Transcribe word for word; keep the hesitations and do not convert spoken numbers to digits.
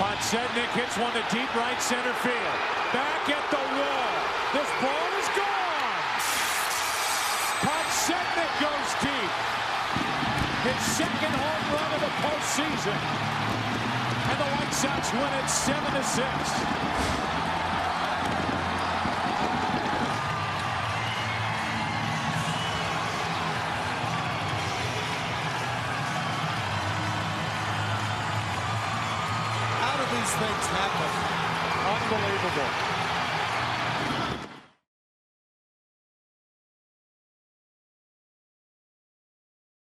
Podsednik hits one to deep right center field. Back at the wall. This ball is gone. Podsednik goes deep. His second home run of the postseason. And the White Sox win it seven to six. These things happen. Unbelievable.